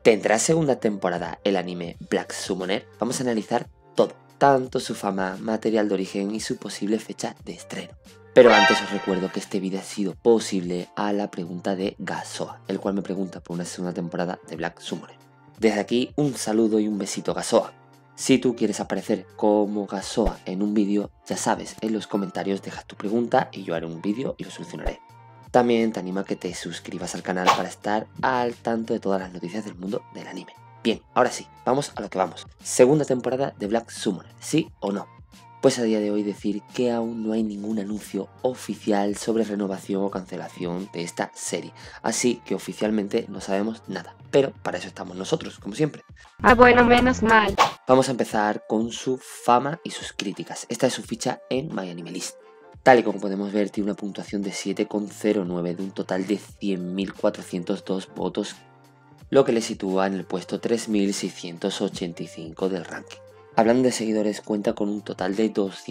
¿Tendrá segunda temporada el anime Black Summoner? Vamos a analizar todo, tanto su fama, material de origen y su posible fecha de estreno. Pero antes os recuerdo que este vídeo ha sido posible a la pregunta de Gasoa, el cual me pregunta por una segunda temporada de Black Summoner. Desde aquí un saludo y un besito, Gasoa. Si tú quieres aparecer como Gasoa en un vídeo, ya sabes, en los comentarios dejas tu pregunta y yo haré un vídeo y lo solucionaré. También te animo a que te suscribas al canal para estar al tanto de todas las noticias del mundo del anime. Bien, ahora sí, vamos a lo que vamos. Segunda temporada de Black Summoner, ¿sí o no? Pues a día de hoy decir que aún no hay ningún anuncio oficial sobre renovación o cancelación de esta serie, así que oficialmente no sabemos nada, pero para eso estamos nosotros, como siempre. Ah, bueno, menos mal. Vamos a empezar con su fama y sus críticas. Esta es su ficha en MyAnimeList. Tal y como podemos ver, tiene una puntuación de 7,09 de un total de 100.402 votos, lo que le sitúa en el puesto 3.685 del ranking. Hablando de seguidores, cuenta con un total de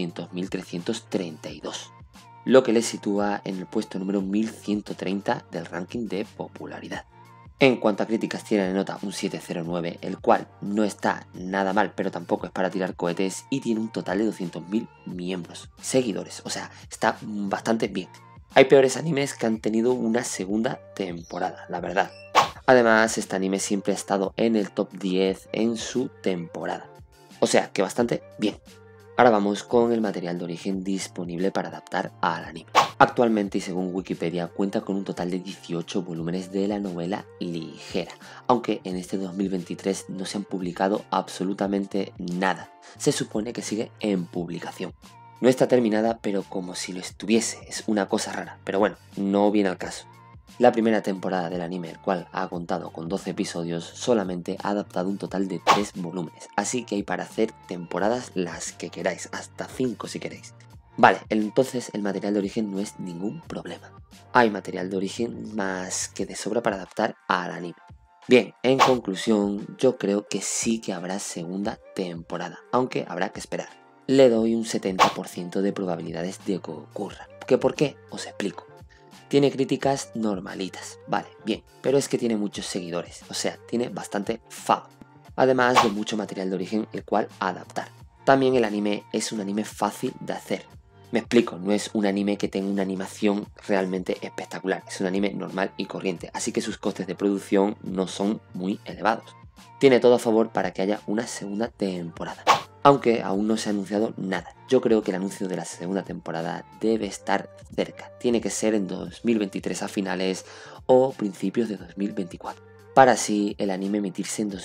200.332, lo que le sitúa en el puesto número 1130 del ranking de popularidad. En cuanto a críticas, tiene de nota un 709, el cual no está nada mal, pero tampoco es para tirar cohetes, y tiene un total de 200.000 miembros, seguidores, o sea, está bastante bien. Hay peores animes que han tenido una segunda temporada, la verdad. Además, este anime siempre ha estado en el top 10 en su temporada. O sea, que bastante bien. Ahora vamos con el material de origen disponible para adaptar al anime. Actualmente, y según Wikipedia, cuenta con un total de 18 volúmenes de la novela ligera, aunque en este 2023 no se han publicado absolutamente nada. Se supone que sigue en publicación. No está terminada, pero como si lo estuviese, es una cosa rara, pero bueno, no viene al caso. La primera temporada del anime, el cual ha contado con 12 episodios, solamente ha adaptado un total de 3 volúmenes, así que hay para hacer temporadas las que queráis, hasta 5 si queréis. Vale, entonces el material de origen no es ningún problema. Hay material de origen más que de sobra para adaptar al anime. Bien, en conclusión, yo creo que sí que habrá segunda temporada, aunque habrá que esperar. Le doy un 70% de probabilidades de que ocurra. ¿Qué por qué? Os explico. Tiene críticas normalitas, vale, bien, pero es que tiene muchos seguidores, o sea, tiene bastante fama. Además de mucho material de origen el cual adaptar. También el anime es un anime fácil de hacer. Me explico, no es un anime que tenga una animación realmente espectacular, es un anime normal y corriente, así que sus costes de producción no son muy elevados. Tiene todo a favor para que haya una segunda temporada. Aunque aún no se ha anunciado nada. Yo creo que el anuncio de la segunda temporada debe estar cerca. Tiene que ser en 2023 a finales o principios de 2024. Para así el anime emitirse en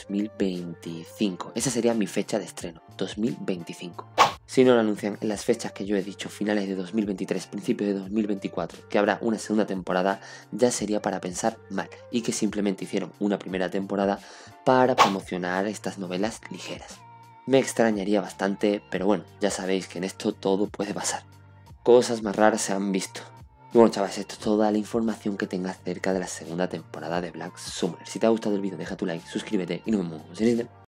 2025. Esa sería mi fecha de estreno, 2025. Si no lo anuncian en las fechas que yo he dicho, finales de 2023, principios de 2024, que habrá una segunda temporada, ya sería para pensar mal, y que simplemente hicieron una primera temporada para promocionar estas novelas ligeras. Me extrañaría bastante, pero bueno, ya sabéis que en esto todo puede pasar. Cosas más raras se han visto. Y bueno, chavales, esto es toda la información que tenga acerca de la segunda temporada de Black Summoner. Si te ha gustado el vídeo, deja tu like, suscríbete y nos vemos en el siguiente.